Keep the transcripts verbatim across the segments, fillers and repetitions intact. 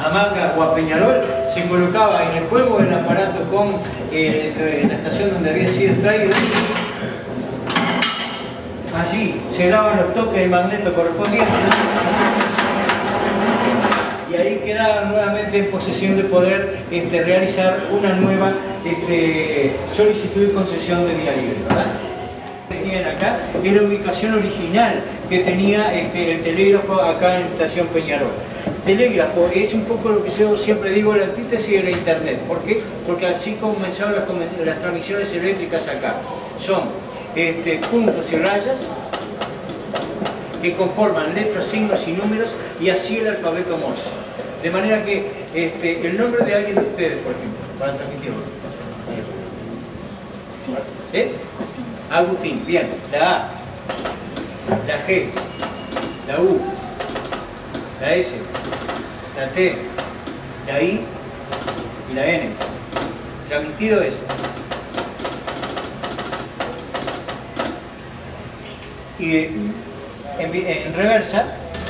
a Manga o a Peñarol, se colocaba en el juego el aparato con eh, la estación donde había sido extraído. Allí se daban los toques de magneto correspondientes y ahí quedaban nuevamente en posesión de poder este, realizar una nueva este, solicitud y concesión de vía libre, ¿verdad? Tenían acá es la ubicación original que tenía este, el telégrafo acá en Estación Peñarol. Telégrafo es un poco lo que yo siempre digo, la antítesis de la internet. ¿Por qué? Porque así comenzaron las, las transmisiones eléctricas acá. Son este, puntos y rayas que conforman letras, signos y números, y así el alfabeto Morse. De manera que este, el nombre de alguien de ustedes, por ejemplo, para transmitirlo. ¿Eh? Agustín, bien. La A, la G, la U, la S, la T, la I y la N. Transmitido es. Y en, en reversa,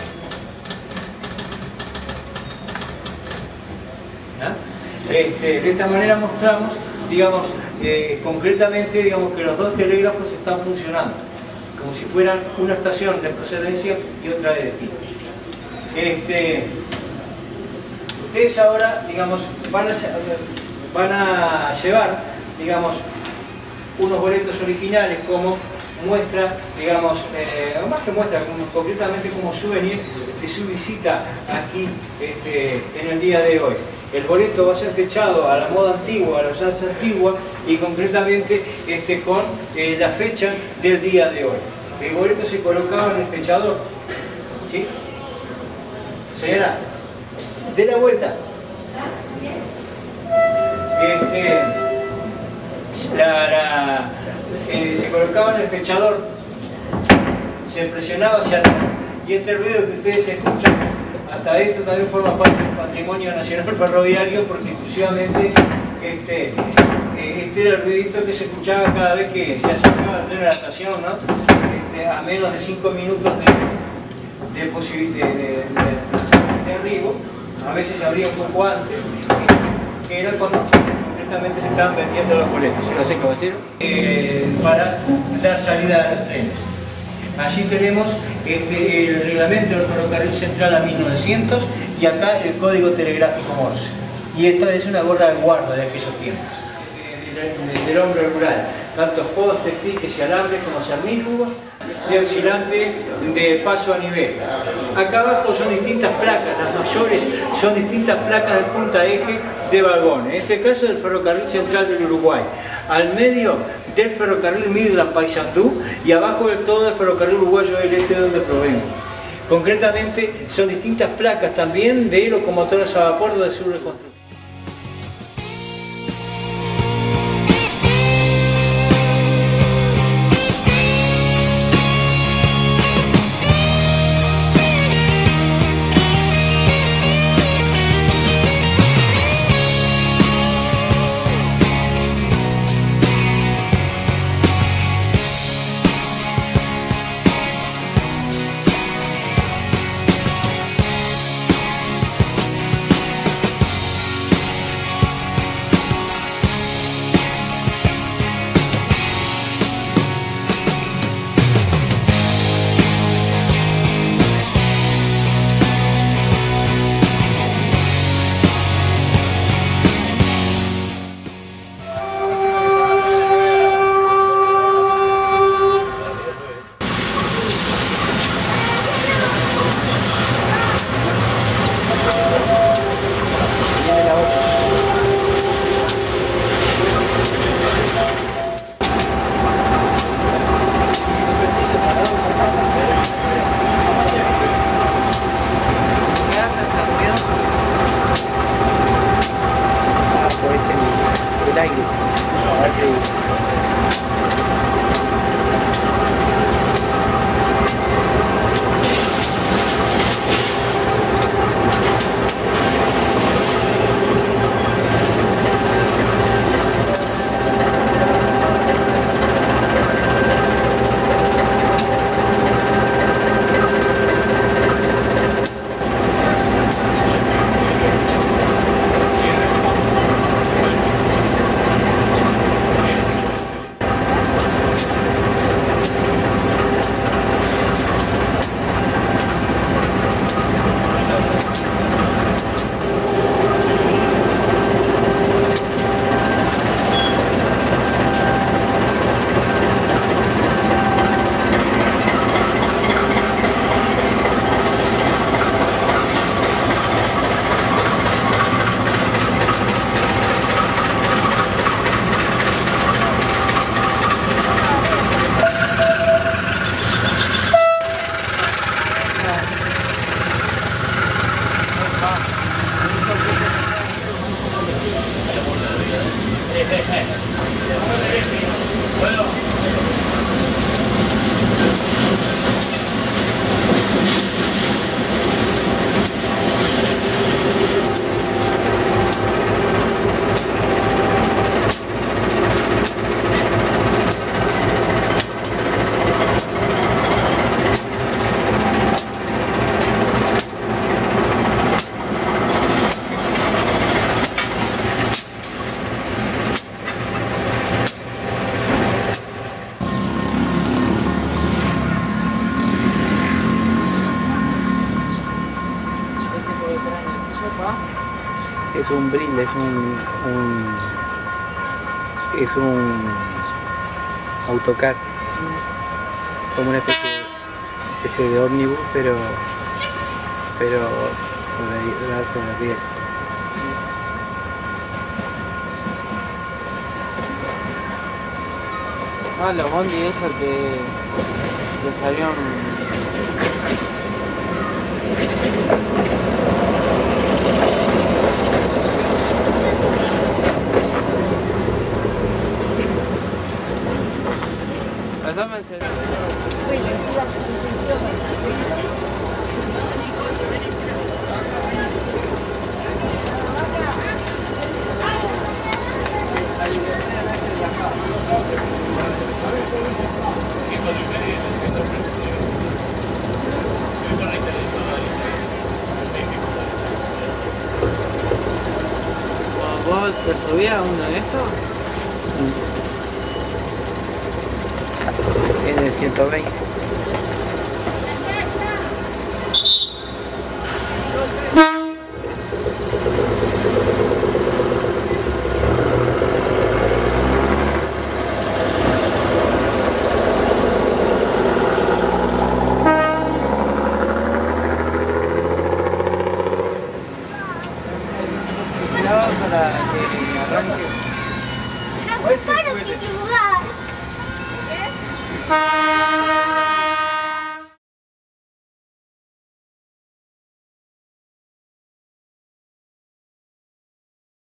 ¿no? este, de esta manera mostramos, digamos, eh, concretamente, digamos que los dos telégrafos están funcionando, como si fueran una estación de procedencia y otra de destino. Este, ustedes ahora, digamos, van a, van a llevar, digamos, unos boletos originales como muestra, digamos, eh, más que muestra, como, concretamente como souvenir de su visita aquí este, en el día de hoy. El boleto va a ser fechado a la moda antigua, a la usanza antigua y concretamente este, con eh, la fecha del día de hoy. El boleto se colocaba en el fechador, ¿sí? Señora, dé la vuelta. Este, la, la, eh, se colocaba en el fechador, se presionaba hacia atrás y este ruido que ustedes escuchan, hasta esto también forma parte del patrimonio nacional ferroviario, porque exclusivamente este, este era el ruidito que se escuchaba cada vez que se acercaba el tren a la estación, ¿no? Este, a menos de cinco minutos de, de, de, de, de, de arribo, a veces se abría un poco antes, que era cuando concretamente se estaban vendiendo los boletos, ¿sí lo hace, caballero? Eh, para dar salida a los trenes. Allí tenemos este, el reglamento del ferrocarril central a mil novecientos y acá el código telegráfico Morse. Y esta es una gorra de guarda de aquellos tiempos. De, de, del hombre rural, tantos postes, piques y alambres como cernículos, de oscilante de paso a nivel. Acá abajo son distintas placas, las mayores son distintas placas de punta eje de vagón. En este caso del ferrocarril central del Uruguay. Al medio del ferrocarril Midland Paysandú y abajo del todo del ferrocarril uruguayo del Este, de donde provengo. Concretamente son distintas placas también de locomotoras a vapor de su reconstrucción. Es un brill, es un, un es un autocar, como una especie, especie de ómnibus, pero pero sobre, sobre riel. Ah, los bondi esos que, que salieron. ¿Vos te subías a uno de estos? En el ciento veinte. Para que arranque. No, pues, ¿qué lugar? ¿Qué?